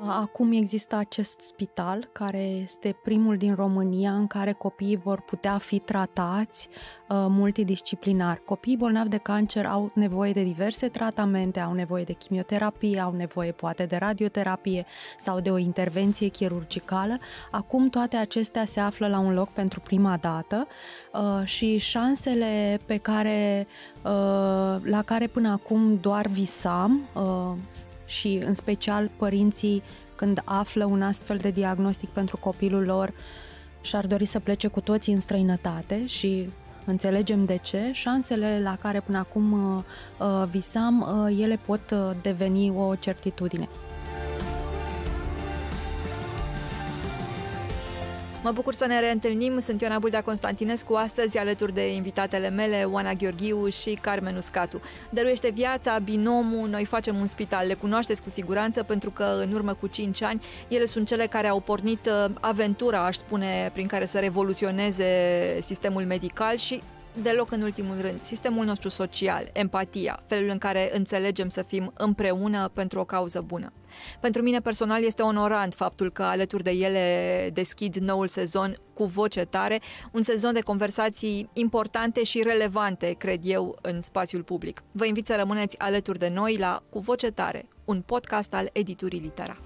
Acum există acest spital, care este primul din România în care copiii vor putea fi tratați multidisciplinar. Copiii bolnavi de cancer au nevoie de diverse tratamente, au nevoie de chimioterapie, au nevoie poate de radioterapie sau de o intervenție chirurgicală. Acum toate acestea se află la un loc pentru prima dată și șansele la care până acum doar visam, și în special părinții, când află un astfel de diagnostic pentru copilul lor, și-ar dori să plece cu toții în străinătate și înțelegem de ce. Șansele la care până acum visam, ele pot deveni o certitudine. Mă bucur să ne reîntâlnim. Sunt Ioana Buldea Constantinescu, astăzi alături de invitatele mele, Oana Gheorghiu și Carmen Uscatu. Dăruiește viața, Binomul, Noi facem un spital. Le cunoașteți cu siguranță pentru că în urmă cu 5 ani ele sunt cele care au pornit aventura, aș spune, prin care să revoluționeze sistemul medical și deloc în ultimul rând, sistemul nostru social, empatia, felul în care înțelegem să fim împreună pentru o cauză bună. Pentru mine personal este onorant faptul că alături de ele deschid noul sezon Cu Voce Tare, un sezon de conversații importante și relevante, cred eu, în spațiul public. Vă invit să rămâneți alături de noi la Cu Voce Tare, un podcast al Editurii Litera.